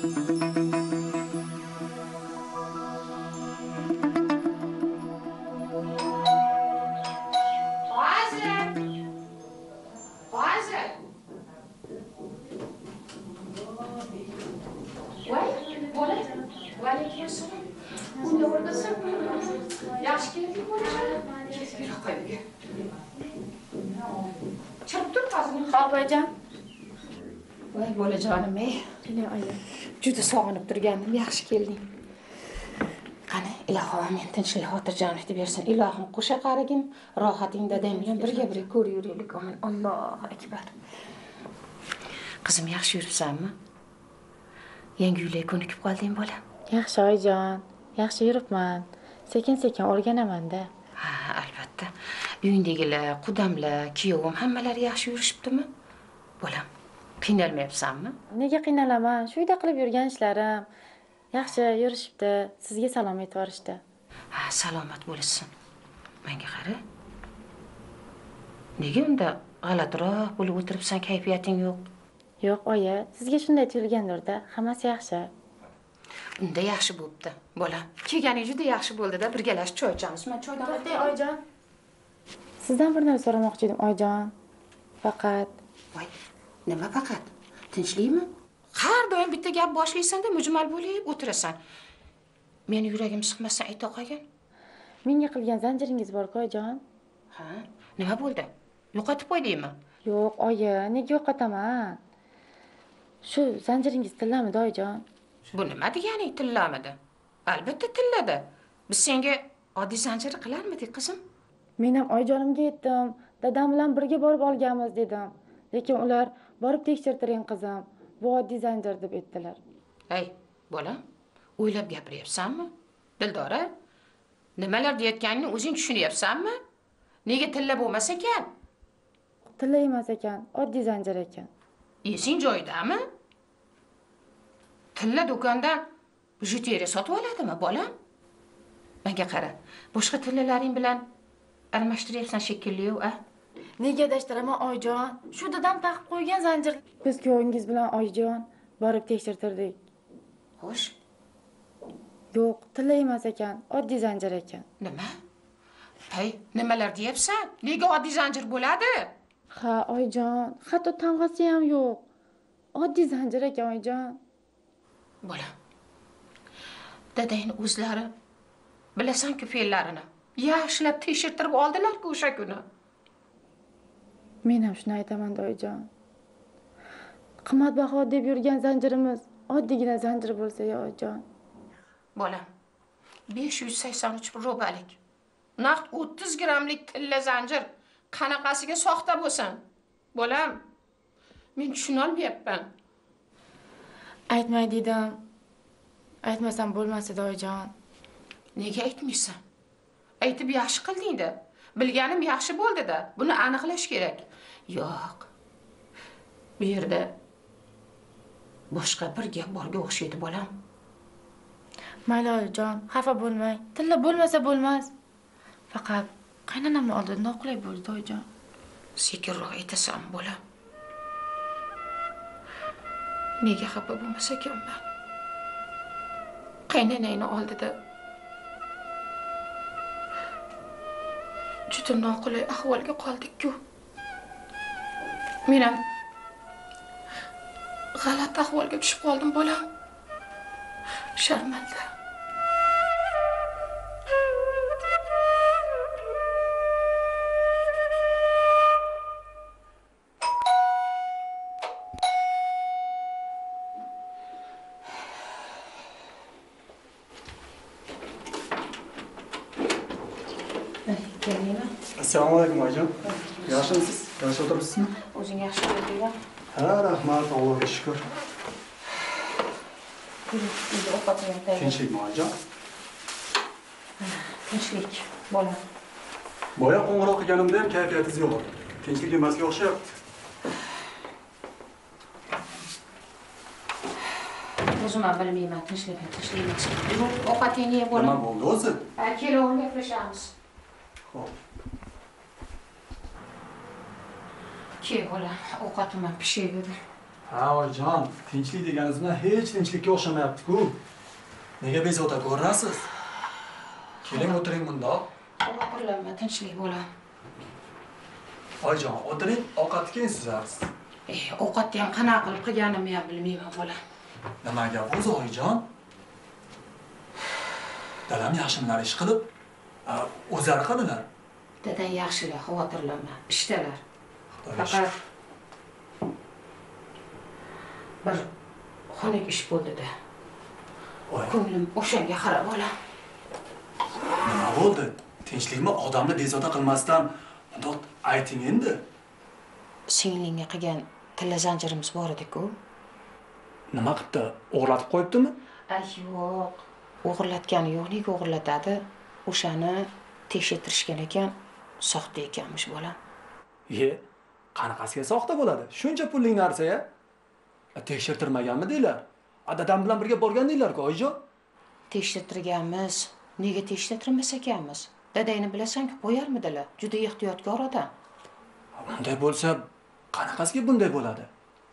Xolpoyjon. Voy bolajonim ey. Qani aya. Juda sog'inib turgandim. Yaxshi kelding. Qani, ilohim men tinchlik xotirjamlikni bersin. Ilohim qo'sha qaragin, rohating dadang bilan birga ko'rayveraylik. Amin. Allohu akbar. Qizim, yaxshi yuribsanmi? Yangi uyga ko'nikib qolding bola? Yaxshi oyijon. Yaxshi yuribman. Sekin-sekin o'rganaman-da. Ha, albatta. Uyingdagilar, qudamlar, kuyovim hammalari yaxshi yurishibdimi? Bolam, qiynalmayapsanmi? Nega qiynalaman? Shu yerda qilib yurgan ishlarim yaxshi yurishibdi. Sizga salom aytib yuborishdi. Ha, salomat bo'lsin. Menga qara. Nega unda g'alatiroq bo'lib o'tiribsan, kayfiyating yo'q? Yo'q, oyi, sizga shunday tuyulgandir-da. Hammasi yaxshi. Unda yaxshi bo'pti, bolam. Kelganing juda yaxshi bo'ldi-da, birgalashib choy ichamiz. Men choydan To'xtang, oyijon. Sizdan bir narsa so'ramoqchi edim, oyijon. Faqat. Voy, nima faqat? Tinchlikmi? Har doim bitta gap boshlaysanda mujmal bo'lib o'tirasan. Meni yuragim siqmasdan ayta qolgin. Menga qilgan zanjiringiz bor-ku, oyijon. Ha, nima bo'ldi? Yo'qotib qo'ydingmi? Yo'q, oyi, nega yo'qotaman? Shu zanjiringiz tillamidi, oyijon? Bu nima deganing tillamidi? Albatta tilladi. Biz senga oddiy zanjir qilarmidik, qizim? Men ham oyijonimga aytdim. Dadam bilan birga borib olganmiz dedim. Lekin ular borib tekshirtiring qizim. Bu oddiy zanjir deb aytdilar. Hey, bolam, o'ylab gapiryapsanmi? Dildora, nimalar deyotganingni o'zing tushunyapsanmi? Nega tilla bo'lmas ekan? Tilla emas ekan, oddiy zanjir ekan. Esing joyidami? Tilla do'kondan bijuteriya sotib oladimi, bolam? Menga qara, boshqa tillalaring bilan almashtiryapsan shekilli-yu, a? Nega adashtiraman, oyijon? Shu dadam taqib qo'ygan zanjir. Biz kuyovingiz bilan oyijon borib tekshirtirdik. Xo'sh. Yo'q, tilla emas ekan, oddiy zanjir ekan. Nima? Hey, nimalar deyapsan? Nega oddiy zanjir bo'ladi? Ha, oyijon, hatto tamg'asi ham yo'q. Oddiy zanjir ekan, oyijon. Bolam, dadangni o'zlari bilasan-ku fe'llarini. Yaxshilab tekshirtirib oldilar-ku o'sha kuni. Men ham shuni aytaman, oyijon. Qimmatbaho deb yurgan zanjirimiz oddiygina zanjir bo'lsa-ya, oyijon. Bolam, 583 rubalik. Naqd 30 grammlik tilla zanjir qanaqasiga soxta bo'lsin? Bolam, men tushuna olmayapman. Aytmay dedim. Aytmasam bo'lmas edi, oyijon. Nega aytmaysan? Aytib yaxshi qilding-da. Bilganim yaxshi bo'ldi-da. Buni aniqlash kerak. Yo'q. Bu yerda boshqa bir gap borga o'xshaydi, bolam. Mayli, oyijon, xafa bo'lmang. Tilla bo'lmasa bo'lmas. Faqat qaynonamning oldida noqulay bo'ldi, oyijon. Sekinroq aytasan, bolam. Nega xafa bo'lmas ekanman? Qaynonangni oldida juda noqulay ahvolga qoldik-ku. Men ham g'alati ahvolga tushib qoldim, bolam. Sharmanda. Assalomu alaykum oyijon. Yaxshimisiz? Yaxshi o'tiribsizmi? O'zing yaxshi bo'ldingmi? Ha, rahmat, Allohga shukr. Tinchlikmi oyijon? Tinchlik, bolam. Boya qo'ng'iroq qilganimda ham kayfiyatingiz yo'q edi. Tinchlik emasga o'xshayapti. O'zim ham bilmayman, tinchlik emas. Ovqatingni yeb bolam. Nima bo'ldi o'zi? Keling, gaplashamiz. Xo'p. Ke bolam, ovqatim ham pishayverdi. Ha oyijon, tinchlik deganingiz bilan hech tinchlikka o'xshamayapti-ku. Nega bezovta ko'rasiz? Keling o'tiring bundoq. Xavotirlanma, tinchlik bolam. Oyijon, o'tiring, ovqatni keyin suzarsiz. Ovqatni ham qanaqa qilib qilganimni ham bilmayman bolam. Nimaga o'zi oyijon? Dadam yaxshilar ish qilib, o'zlari qildilar. Dadang yaxshilar, xavotirlanma. Ishdalar. Xudoga Faqat bir xunuk ish bo'ldi-da. Voy, Ko'nglim o'shanga qarab bolam. nima bo'ldi? Tinchlikmi? Odamni bezovta qilmasdan bundoq ayting endi. Singlingga qilgan tilla zanjirimiz bor edi-ku. Nima qilibdi? O'g'irlatib qo'yibdimi? Ay yo'q. O'g'irlatgani yo'q, nega o'g'irlatadi? O'shani tekshirtirishgan ekan, soxta ekanmish bolam. Qanaqasiga soxta bo'ladi? Shuncha pullik narsa-ya. Tekshirtirmaganmi deylar? Dadam bilan birga borgandinglar-ku, oyijon. Tekshirtirganmiz. Nega tekshirtirmas ekanmiz? Dadangni bilasan-ku, qo'yarmidilar. Juda ehtiyotkor odam. Bunday bo'lsa, qanaqasiga bunday bo'ladi?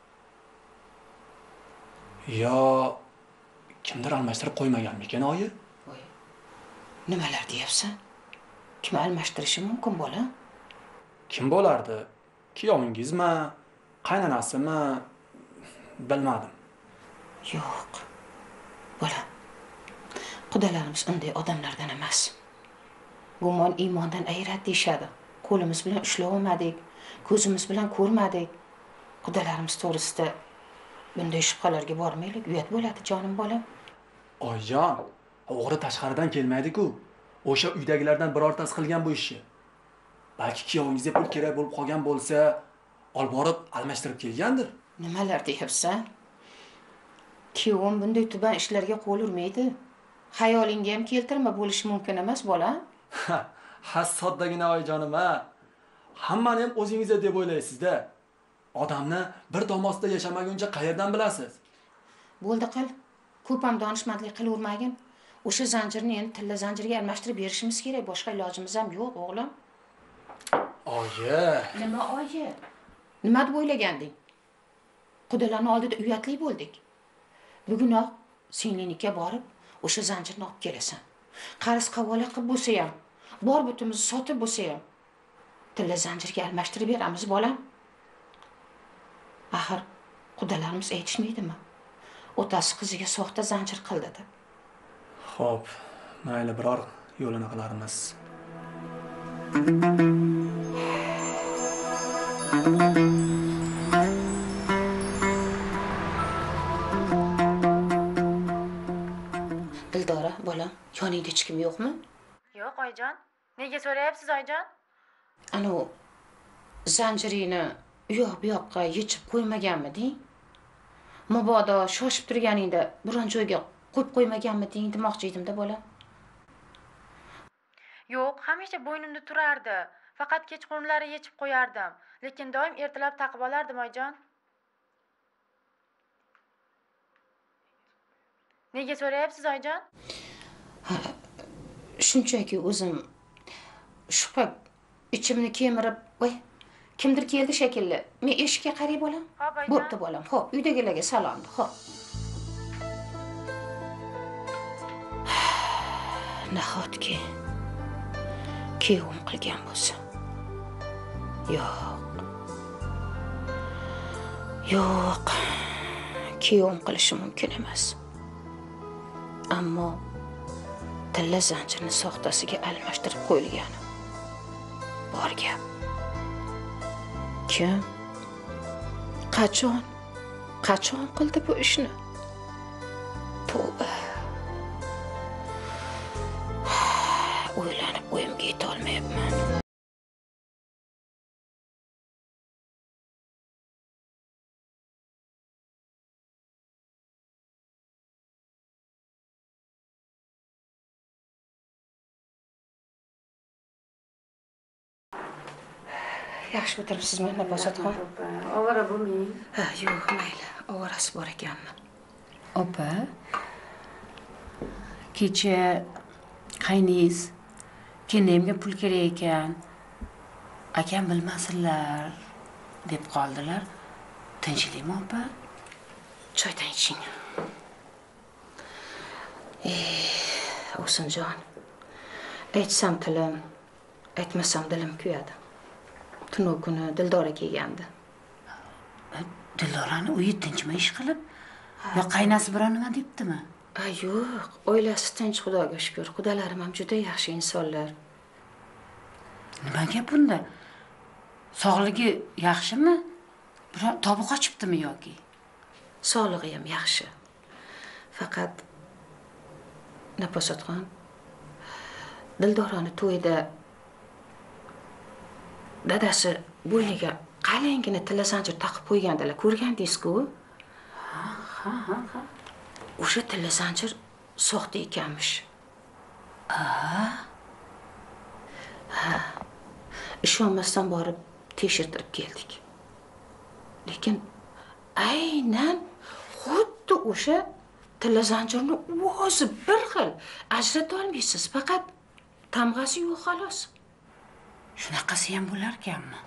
Yo, kimdir almashtirib qo'ymaganmikan, oyi? Voy. Nimalar deyapsan? Kim almashtirishi mumkin bola? Kim bo'lardi? Kuyovingizmi? Qaynonasimi? Bilmadim. Yo'q. Bola. Qudalarimiz unday odamlardan emas. Gumon iymondan ayiradi deyshadi. Qo'limiz bilan ushlab olmadik, ko'zimiz bilan ko'rmadik. Qudalarimiz to'g'risida bunday shubhalarga bormaylik, uyat bo'ladi jonim bolam. Oyijon, o'g'ri tashqaridan kelmaydi-ku. O'sha uydagilardan birortasi qilgan bu ishni. Balki kuyovingizga pul kerak bo'lib qolgan bo'lsa, olib borib almashtirib kelgandir. Nimalar deyapsan? Kuyovim bunday tuban ishlarga qo'l urmaydi. Xayolingga ham keltirma, bo'lishi mumkin emas bola. Ha, soddagina oyijonim ha. Hammani ham o'zingiz deb o'ylaysiz-da. Odamni bir dom ostida yashamaguncha qayerdan bilasiz? Bo'ldi qil. Ko'p ham donishmandlik qilavermagin. O'sha zanjirni endi tilla zanjirga almashtirib berishimiz kerak. Boshqa ilojimiz ham yo'q, o'g'lim. Oyi. Nima oyi? Nima deb o'ylaganding? Qudalarning oldida uyatli bo'ldik. Bugunoq singlinikiga borib, o'sha zanjirni olib kelasan. Qarz qavola qilib bo'lsa ham, bor butimizni sotib bo'lsa ham, tilla zanjirga almashtirib beramiz, bolam. Axir qudalarimiz aytishmaydimi? Otasi qiziga soxta zanjir qildi deb. Xo'p, mayli biror yo'lini qilarmiz. Dildora, bolam, yoningda hech kim yo'qmi? Yo'q, oyijon. Nega so'rayapsiz, oyijon? Anu zanjiringni u yoq bu yoqqa yechib qo'ymaganmiding? Mabodo shoshib turganingda biron joyga qo'yib qo'ymaganmiding demoqchi edim-da, bolam. Yo'q, hamisha bo'ynimda turardi. Faqat kechqurunlari yechib qo'yardim. Lekin doim ertalab taqib olardim, oyijon. Nega so'rayapsiz, oyijon? Shunchaki o'zim shubha ichimni kemirib, voy, kimdir keldi shekilli. Men eshikka qaray bolam. Xo'p, oyijon. Bo'pti bolam. Xo'p, uydagilarga salom. Xo'p. Nahotki kuyovim qilgan bo'lsa. Yo'q. Yo'q. Kuyovim qilishi mumkin emas. Ammo tilla zanjirni soxtasiga almashtirib qo'yilgani bor gap. Kim? Qachon qildi bu ishni? Tavba. O'ylanib o'yimga yeta olmayapman. Yaxshi o'tiribsizmi, Nafosatxon? Ovora bo'lmang. Ha, yo'q, mayli. Ovorasi bor ekanmi? Opa, kecha qayningiz kendayimga pul kerak ekan, akam bilmasinlar deb qoldilar. Tinchlikmi opa? Choydan iching. Ovsinjon. Aytsam tilim, aytmasam dilim kuyadi. Tunu kuni Dildora kelgandi. Dildorani uyi tinchmi ish qilib? Yo qaynasi biror nima debdimi? Yo'q, oilasi tinch, Xudoga shukr. Qudalarim ham juda yaxshi insonlar. Nima gap bunda? Sog'ligi yaxshimi? Biror tobi qochibdimi yoki? Sog'lig'i ham yaxshi. Faqat Naposatxon Dildorani to'yida dadasi bo'yniga qalinggina tilla zanjir taqib qo'ygandilar. Ko'rgandingiz-ku? Ha. O'sha tilla zanjir soxta ekanmish. Ishonmasdan borib tekshirtirib keldik. Lekin aynan xuddi o'sha tilla zanjirni o'zi bir xil. Ajrata olmaysiz, faqat tamg'asi yo'q xolos. Shunaqasi ham bo'larkanmi?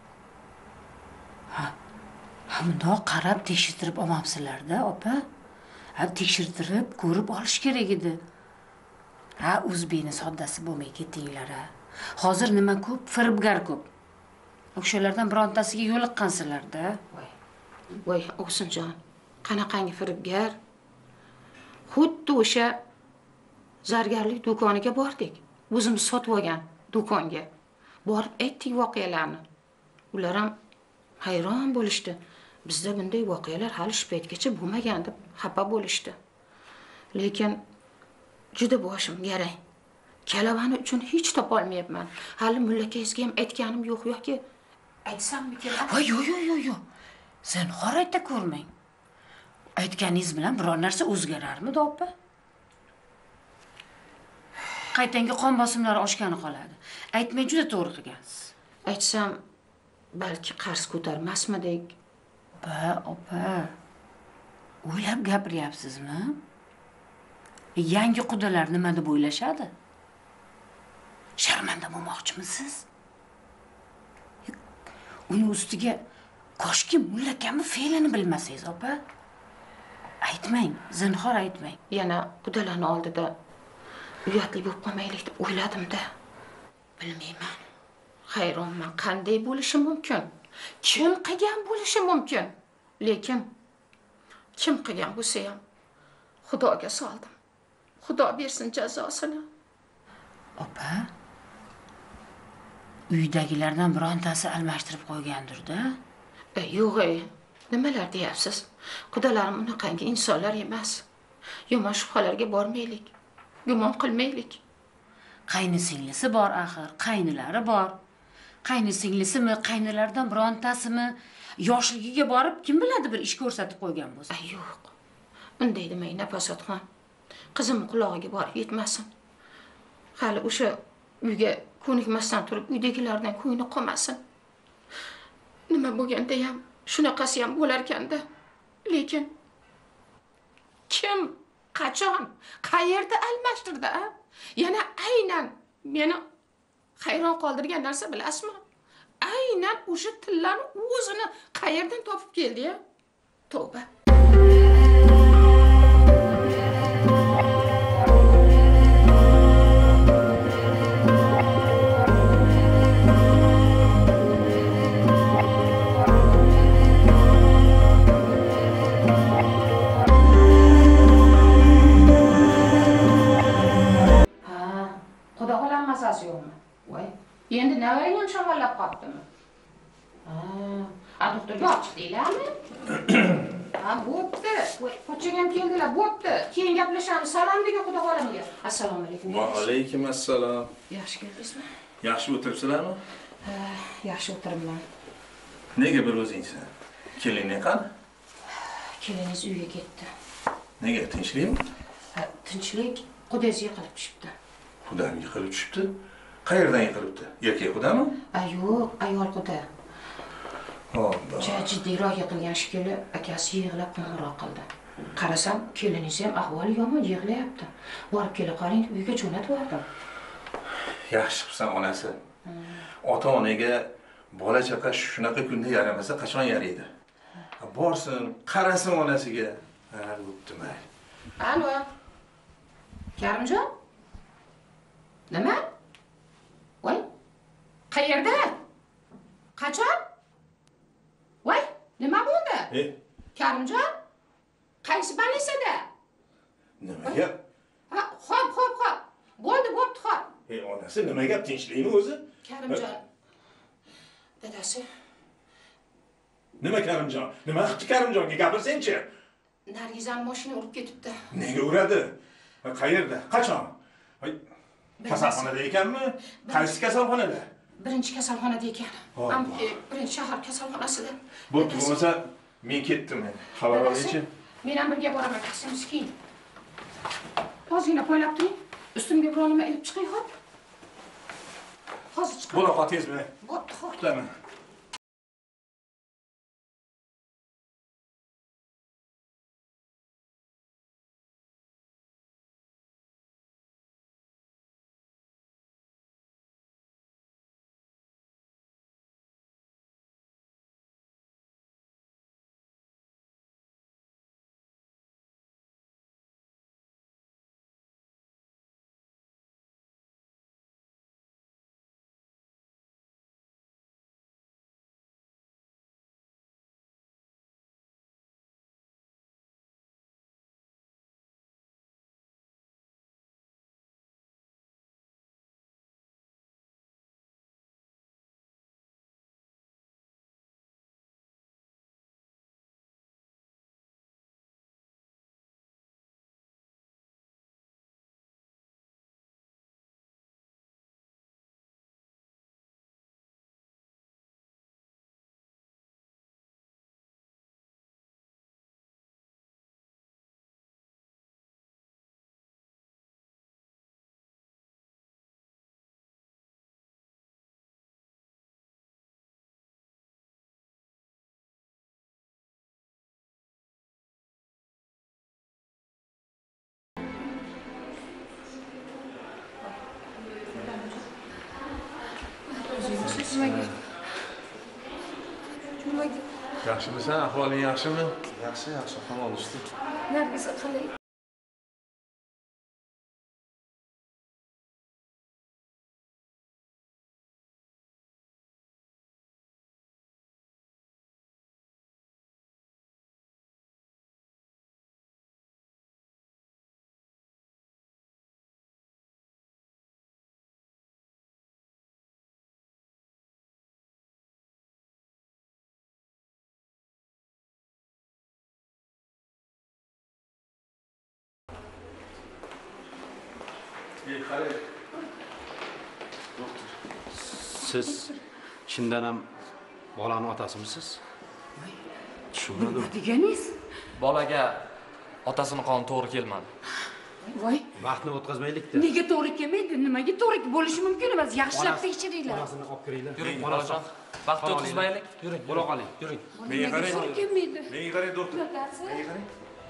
Ha, bundoq qarab tekshirtirib olmabsizlar-da, opa. Ha, tekshirtirib ko'rib olish kerak edi. Ha, o'zbekni soddasi bo'lmay ketdinglar-a. Hozir nima ko'p, firibgar ko'p. O'shalardan birontasiga yo'liqqansizlar-da. Voy, Ovsinjon, qanaqangi firibgar? Xuddi o'sha zargarlik do'koniga bordik. O'zimiz sotib olgan do'konga. Borib aytdik voqealarni. Ular ham hayron bo'lishdi. Bizda bunday voqealar hali shu paytgacha bo'lmagan deb xafa bo'lishdi. Lekin juda boshim garang. Kalavani uchun hech topa olmayapman. Hali mullakayizga ham aytganim yo'q yoki aytsammikin? Voy, yo'q. Zinhor ayta ko'rmang. Aytganingiz bilan biror narsa o'zgararmidi, opa? Qaytanga qon bosimlari oshgani qoladi. Aytmay juda to'g'ri qilgansiz. Aytsam, balki qarz ko'tarmasmidik. Opa. O'ylab gapiryapsizmi? Yangi qudalar nima deb o'ylashadi? Sharmanda bo'lmoqchimisiz? Uni ustiga koshki mullakamni fe'lini bilmasangiz, opa. Aytmang, zinhor aytmang. Yana qudalarning oldida uyatli bo'lib qolmaylik deb o'yladim-da. Bilmayman. Hayronman, qanday bo'lishi mumkin? Kim qilgan bo'lishi mumkin? Lekin kim qilgan bo'lsa ham Xudoga soldim. Xudo bersin jazosini. Opa. Uydagilardan birontasi almashtirib qo'ygandir-da. Yo'q, nimalar deyapsiz? Qudalarim unaqangi insonlar emas. Yomon shubhalarga bormaylik. Gumon qilmaylik. Qaynisinglisi bor axir, qaynilari bor. Qaynisinglisimi, qaynilaridan birontasimi yoshligiga borib kim biladi bir ish ko'rsatib qo'ygan bo'lsa. Yo'q. Unday demang, Naposatxon. Qizimning qulog'iga borib yetmasin. Hali o'sha uyga ko'nikmasdan turib uydagilardan ko'ngli qolmasin. Nima bo'lganda ham shunaqasi ham bo'lar ekanda. Lekin kim, qachon, qayerda almashtirdi, a? Yana aynan meni hayron qoldirgan narsa bilasizmi? Aynan o'sha tillani o'zini qayerdan topib keldi-ya? Tavba. Voy, endi navaring ham shamollab qolibdimi? Doktorga olib chiqdinglarmi? Bo'pti. Voy, pochchang ham keldilar, bo'pti. Keyin gaplashamiz. Salom dega Xudo xolamga. Assalomu alaykum. Va alaykum assalom. Yaxshi keldingizmi? Yaxshi o'tiribsizlarmi? Yaxshi o'tiribman. Nega bir o'zingsan? Kelining qani? Keliningiz uyga ketdi. Nega, tinchlikmi? Tinchlik, qudangiz yiqilib tushibdi. Qudam yiqilib tushibdi? Qayerdan yiqilibdi? Erkak qudami? Yo'q, ayol quda. Alloh. Jiddiyroq yiqilgan shekilli, akasi yig'lab qo'ng'iroq qildi. Qarasam, keliningiz ham ahvoli yomon, yig'layapti. Borib kela qoling, uyga jo'natib yubordim. Yaxshi qilsan onasi. Ota-onaga bola chaqa shunaqa kunda yaramasa qachon yaraydi? Borsin, qarasin onasiga. Ha, bo'pti mayli. Alo. Karimjon? Nima? Voy. Qayerda? Qachon? Voy, nima bo'ldi? Karimjon? Qaysi больницada? Nima gap? Ha, xo'p. Bo'ldi, bo'pti, xo'p. Onasi nima gap, tinchlikmi o'zi? Karimjon. Dadasi. Nima Karimjon? Nima qildi Karimjonga gapirsen-chi? Nargizani mashina urib ketibdi. Nega uradi? Qayerda? Qachon? Kasalxonada ekanmi? Qaysi kasalxonada? Birinchi kasalxonada ekan. Alloh. Birinchi shahar kasalxonasida. Bo'pti, bo'lmasa men ketdim endi. Xabar olaychi. Men ham birga boraman, miskin. Ozgina poylab turing. Ustimga biror nima ilib chiqay, xo'p? Hozir chiqaman. Bo'la qol tezmi? Bo'pti, xo'p. Kutaman. Yaxshimisan? Ahvoling yaxshimi? Yaxshi, hamon usti. Nargiza qalay? Siz chindan ham bolani otasimisiz? Tushunmadim. Nima deganingiz? Bolaga otasini qoni to'g'ri kelmadi. Voy, Vaqtni o'tkazmaylik-da. nega to'g'ri kelmaydi? Nimaga to'g'ri bo'lishi mumkin emas? Yaxshilab tekshiringlar. Onasini olib kiringlar. Yuring, bolajon. Vaqt o'tkazmaylik. Yuring. Bo'la qoling. Yuring. Menga qarang. To'g'ri kelmaydi. Menga qarang, doktor. Menga qarang.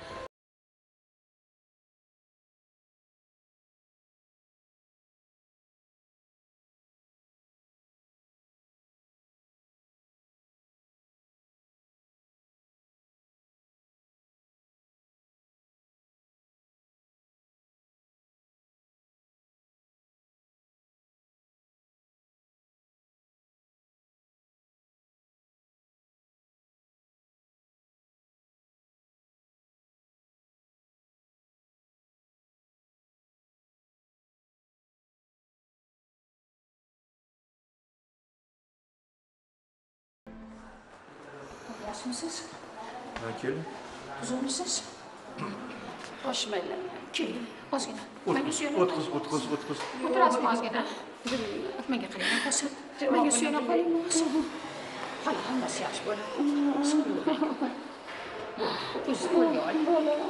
Yaxshimisiz? Ha, keling. Huzurmisiz? Boshmaylar. Keling, ozgina. O'tqiz. O'tirasizmi ozgina? Menga qarang, hozir. Menga suyanib qoling, hozir. Hali hammasi yaxshi bo'ladi. O'zingiz qo'lga oling.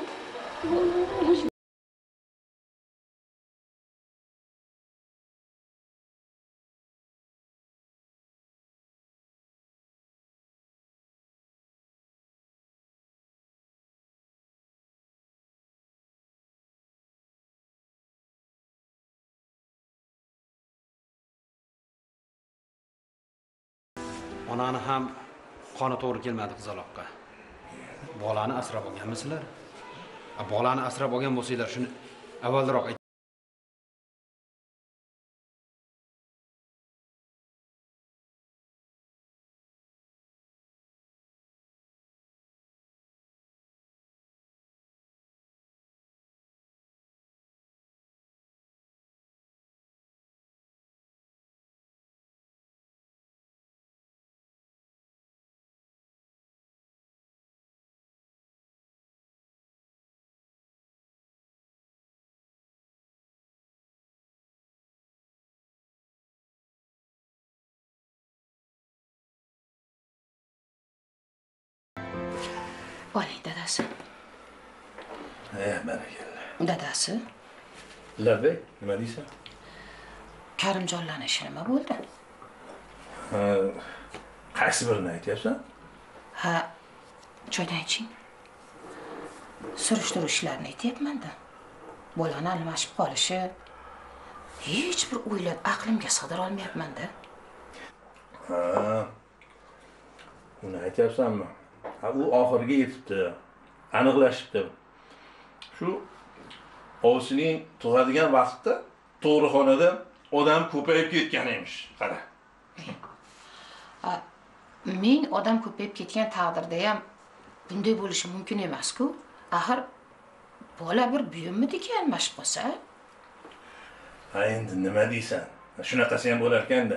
Onani ham qoni to'g'ri kelmadi qizaloqqa. bolani asrab olganmisizlar? Bolani asrab olgan bo'lsanglar, shuni avvalroq Boling dadasi. Barakalla. Dadasi, Labay, nima deysan? Karimjonlarning ishi nima bo'ldi? Qaysi birini aytyapsan? Ha, choydan iching. Surishtiruv ishlarini aytyapman-da. Bolani almashib qolishi hech bir o'ylab aqlimga sig'dira olmayapman-da. Uni aytyapsanmi? U oxiriga yetibdi. Aniqlashibdi. Shu ovsining tug'adigan vaqtda tug'ruqxonada odam ko'payib ketgan emish. Qara. Ming odam ko'payib ketgan taqdirda ham bunday bo'lishi mumkin emas-ku. Axir bola bir buyummidiki almashib qolsa? Ha, endi nima deysan? Shunaqasi ham bo'lar ekanda.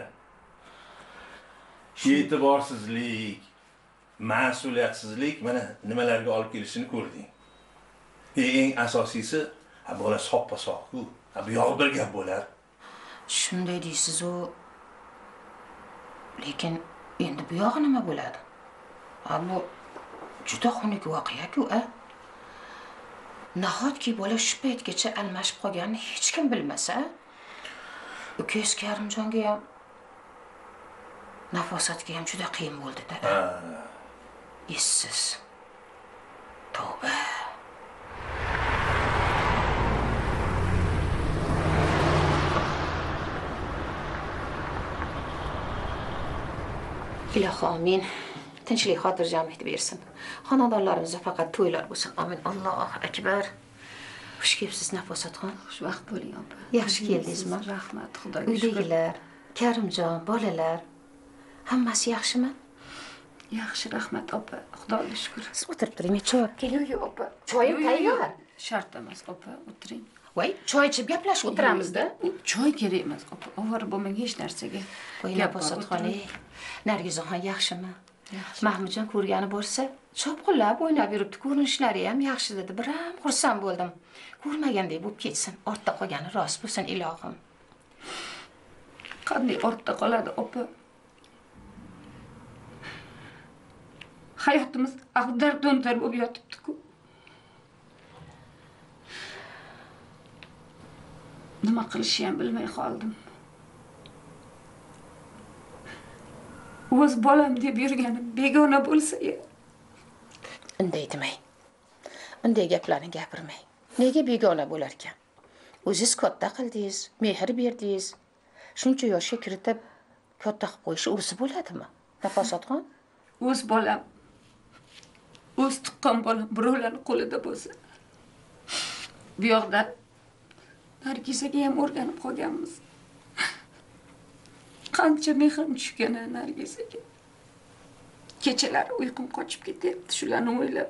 E'tiborsizlik, mas'uliyatsizlik mana nimalarga olib kelishini ko'rding. Eng asosiysi, bola soppa-sog'ku. Bu yo'q bir gap bo'lar. Shunday deysiz-u. Lekin endi bu yog'i nima bo'ladi? Bu juda xunuk voqea-ku, Nahotki bola shu paytgacha almashib qolganini hech kim bilmasa, ukangiz Karimjonga ham Nafosatga ham juda qiyin bo'ldi-da. Essiz. Tavba. Ilohi amin. Tinchlik, xotirjamlik bersin. Xonadonlarimizda faqat to'ylar bo'lsin. Amin. Allohu akbar. Xush kelibsiz Nafosatxon. Xushvaqt bo'ling opa. Yaxshi keldingizmi? Rahmat, Xudoga shukr. Uydagilar, Karimjon, bolalar hammasi yaxshimi? Yaxshi, rahmat opa. Xudoga shukr. Siz o'tirib turing, men choy olib kelay. Yo'q, opa. Choyim tayyor. Shart emas, opa, o'tiring. Voy, choy ichib gaplashib o'tiramizda. Choy kerak emas, opa. Ovora bo'lmang hech narsaga. Voy, Nafosatxon, Nargizaxon yaxshimi? Yaxshi. Mahmudjon ko'rgani bo'lsa, chopqillab o'ynab yuribdi. Ko'rinishlari ham yaxshi dedi. Biram xursand bo'ldim. Ko'rmagandek bo'lib ketsin. Ortda qolgani rost bo'lsin, ilohim. Qanday ortda qoladi, opa? Hayotimiz ag'dar-to'ntar bo'lib yotibdi-ku. Nima qilishni ham bilmay qoldim. O'z bolam deb yurganim begona bo'lsa-ya. Unday demang. Unday gaplarni gapirmang. Nega begona bo'lar ekan? O'zingiz katta qildingiz, mehr berdingiz. Shuncha yoshga kiritib katta qilib qo'yish o'zi bo'ladimi? Nafosatxon? O'z bolam, o'z tuqqan bolam birovlarning qo'lida bo'lsa. Bu yoqda Nargizaga ham o'rganib qolganmiz. Qancha mehrim tushgan Nargizaga. Kechalari uyqum qochib ketyapti shularni o'ylab.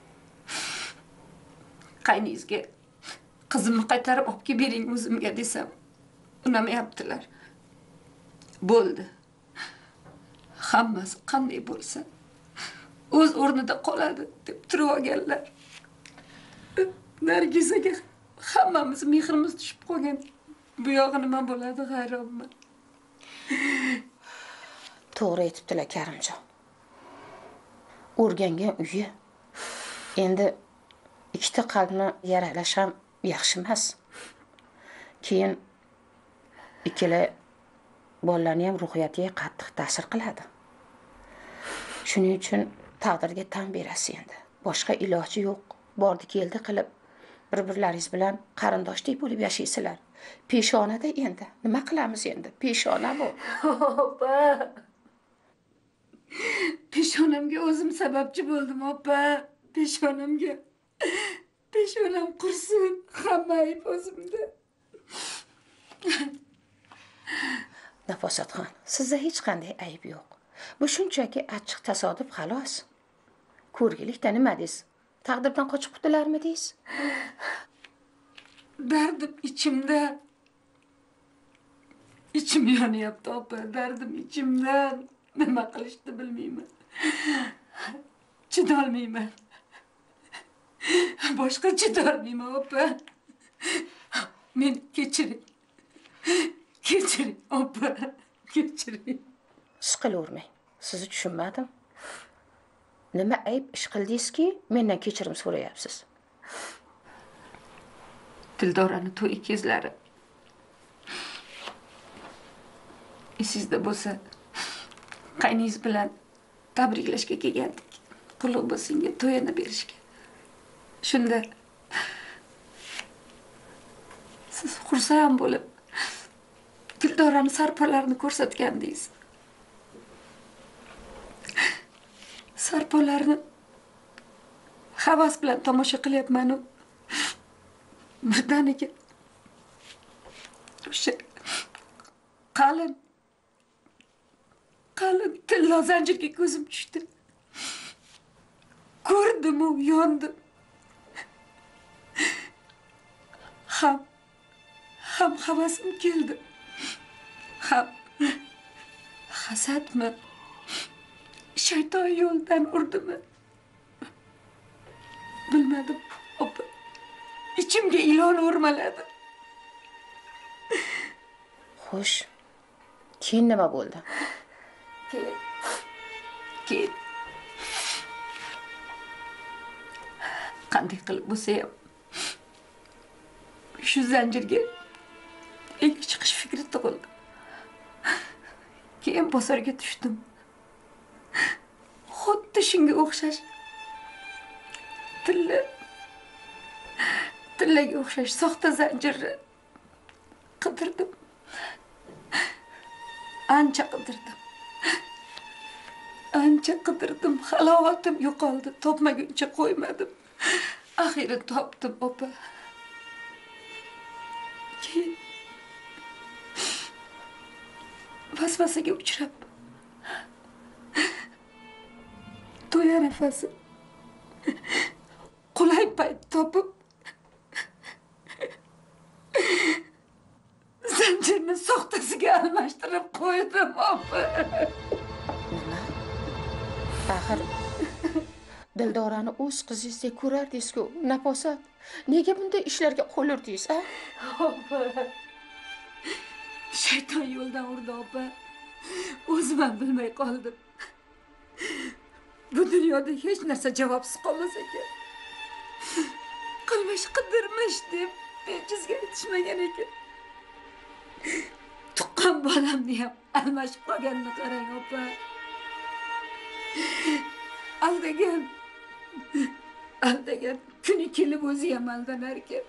Qayningizga qizimni qaytarib olib kelib bering o'zimga desam, unamayaptilar. Bo'ldi. Hammasi qanday bo'lsa o'z o'rnida qoladi deb turib olganlar. Nargizaga hammamiz mehrimiz tushib qolgan. Bu yog'i nima bo'ladi, hayronman. To'g'ri aytibdilar Karimjon. O'rgangan uyi. Endi ikkita qalbni yaralash ham yaxshi emas. Keyin ikkala bolalarning ham ruhiyatiga qattiq ta'sir qiladi. Shuning uchun taqdirga tan berasiz endi. Boshqa iloji yo'q. Bordi keldi qilib bir-birlaringiz bilan qarindoshdek bo'lib yashaysizlar. Peshonada endi nima qilamiz endi? Peshona bu. Opa. Peshonamga o'zim sababchi bo'ldim, opa. peshonam qursin, hamma ayb o'zimda. Nafosatxon, sizda hech qanday ayb yo'q. Bu shunchaki achchiq tasodif xolos. Ko'rgilikda nima deysiz? Taqdirdan qochib qutularmi deysiz? Dardim ichimda. İçim yonyapti opa, dardim ichimdan. Nima qilishni bilmayman. Chidolmayman. Boshqa chidolmayman opa. Men kechiring. Kechiring opa, kechiring. Siqilavermang. Sizni tushunmadim. Nima ayb ish qildingizki, mendan kechirim so'rayapsiz? Dildorani to'y kezlari. Esingizda bo'lsa, qayningiz bilan tabriklashga kelgandik. Qulluq bo'lsinga to'yini berishga. Shunda siz xursand bo'lib Dildorani sarpolarini ko'rsatgandingiz. Sarpolarni havas bilan tomosha qilyapman-u. Birdaniga o'sha qalin tillo zanjirga ko'zim tushdi. Ko'rdim-u, yondim. Ham havasim keldi. Ham hasadmi? Shayton yo'ldan urdimi? Bilmadim, opa. İçimga ilon o'rmaladi. Xo'sh. Keyin nima bo'ldi? Keyin qanday qilib bo'lsa ham shu zanjirga ega chiqish fikri tug'ildi. Keyin bozorga tushdim. Xuddi shunga o'xshash tillaga o'xshash soxta zanjirni qidirdim. Ancha qidirdim. Halovatim yo'qoldi. Topmaguncha qo'ymadim. Axiyri topdim, opa. Keyin vasvasaga uchrab to'y arafasi qulay payt topib zanjirni soxtasiga almashtirib qo'ydim, opa. Nima? Axir Dildorani o'z qizingizdek ko'rardingiz-ku, Nafosat. Nega bunday ishlarga qo'l urdingiz, a? Opa. Shayton yo'ldan urdi, opa. O'zim ham bilmay qoldim. Bu dunyoda hech narsa javobsiz qolmas ekan. Qilmish deb bejizga aytishmagan ekan. Tuqqan bolamni ham almashib qolganini qarang, opa. Aldagan kuni kelib o'zi ham aldanar ekan.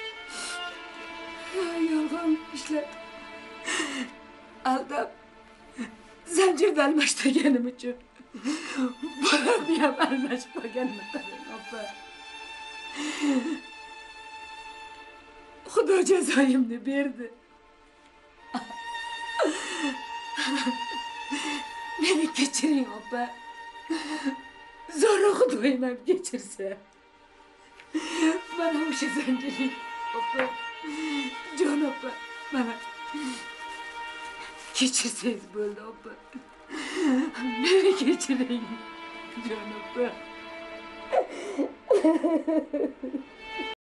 Yolg'on ishlar. Aldab zanjirni almashtirganim uchun bolamni ham almashib qolganini qarang, opa. Xudo jazoimni berdi. Meni kechiring, opa. Zo'ra Xudoyim ham kechirsa. Mana o'sha zanjiring, opa. Jon opa, mana. Kechirsangiz bo'ldi, opa. Meni kechiring, jon opa.